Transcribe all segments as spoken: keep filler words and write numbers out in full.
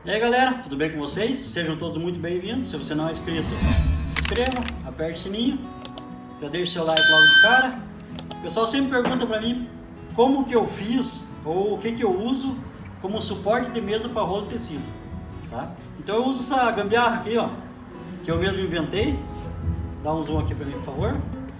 E aí galera, tudo bem com vocês? Sejam todos muito bem-vindos. Se você não é inscrito, se inscreva, aperte o sininho, já deixe seu like logo de cara. O pessoal sempre pergunta pra mim como que eu fiz ou o que que eu uso como suporte de mesa para rolo de tecido, tá? Então eu uso essa gambiarra aqui, ó, que eu mesmo inventei. Dá um zoom aqui pra mim, por favor.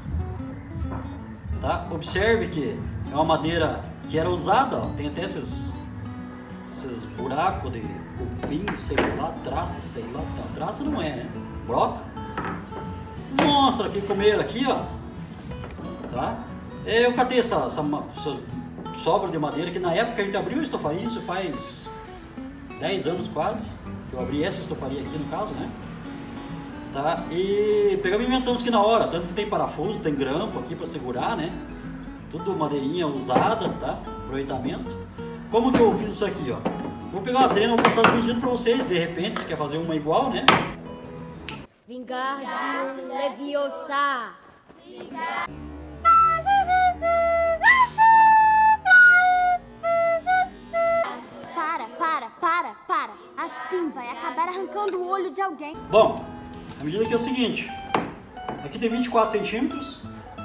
Tá? Observe que é uma madeira que era usada, ó, tem até esses, esses buracos de cupim, sei lá, traça, sei lá, tá, traça não é, né? Broca. Esses monstros aqui comeram aqui, ó, tá? Eu catei essa, essa, essa sobra de madeira que na época a gente abriu a estofaria, isso faz dez anos quase, que eu abri essa estofaria aqui no caso, né? Tá? E pegamos e inventamos aqui na hora, tanto que tem parafuso, tem grampo aqui para segurar, né? Tudo madeirinha usada, tá? Aproveitamento. Como que eu fiz isso aqui, ó? Vou pegar uma treina, vou passar as medidas para vocês, de repente, se quer fazer uma igual, né? Vingardium Leviosa. Para, para, para, para. Assim vai acabar arrancando o olho de alguém. Bom, a medida aqui é o seguinte. Aqui tem vinte e quatro centímetros.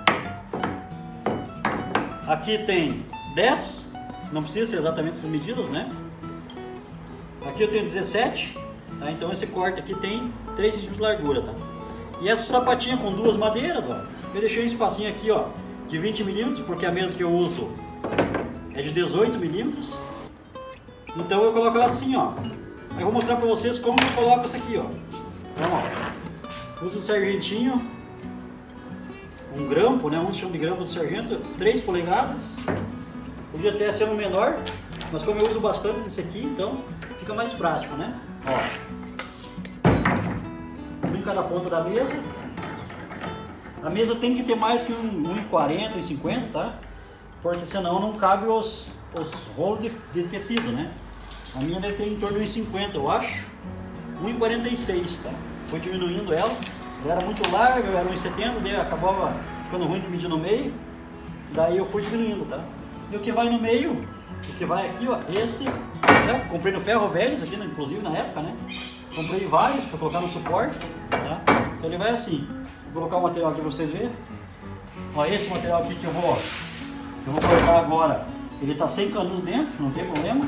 Aqui tem dez. Não precisa ser exatamente essas medidas, né? Aqui eu tenho dezessete. Tá? Então esse corte aqui tem três centímetros de largura, tá? E essa sapatinha com duas madeiras, ó. Eu deixei um espacinho aqui, ó, de vinte milímetros, porque a mesa que eu uso é de dezoito milímetros. Então eu coloco ela assim, ó. Aí eu vou mostrar pra vocês como eu coloco isso aqui, ó. Então, ó. Uso o sargentinho. Um grampo, né? Um chama de grampo do sargento. três polegadas. Podia até ser um menor, mas como eu uso bastante desse aqui, então fica mais prático, né? Ó. Um em cada ponta da mesa. A mesa tem que ter mais que um, um e quarenta, um e cinquenta, tá? Porque senão não cabe os, os rolos de, de tecido, né? A minha deve ter em torno de um e cinquenta, eu acho. um e quarenta e seis, tá? Foi diminuindo ela. Ela era muito larga, eu era um e setenta, daí acabava ficando ruim de medir no meio. Daí eu fui diminuindo, tá? E o que vai no meio, o que vai aqui, ó, este, né? Comprei no Ferro Velho, isso aqui, né? Inclusive na época, né? Comprei vários para colocar no suporte, tá? Então ele vai assim. Vou colocar o material aqui para vocês verem. Ó, esse material aqui que eu vou, eu vou colocar agora, ele tá sem canudo dentro, não tem problema.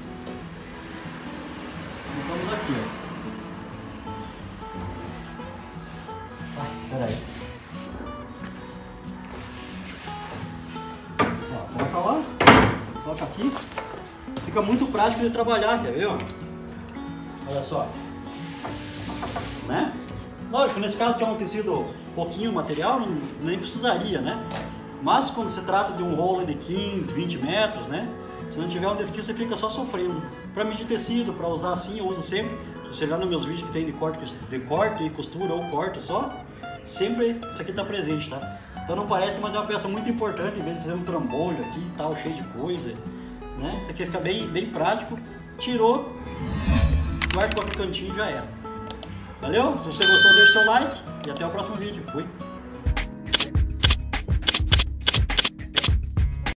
Vamos aqui, ó. Ai, peraí. Ó, coloca lá, coloca aqui. Fica muito prático de trabalhar, quer ver, ó? Olha só. Né? Lógico, nesse caso que é um tecido pouquinho material, não, nem precisaria, né? Mas quando se trata de um rolo de quinze, vinte metros, né? Se não tiver um desse aqui, você fica só sofrendo. Para medir tecido, para usar assim, eu uso sempre. Se você olhar nos meus vídeos que tem de corte, de corte e costura ou corte só, sempre isso aqui está presente, tá? Então não parece, mas é uma peça muito importante, em vez de fazer um trambolho aqui e tal, cheio de coisa, né? Isso aqui fica bem, bem prático. Tirou, guarda em qualquer cantinho e já era. Valeu? Se você gostou, deixa seu like e até o próximo vídeo. Fui!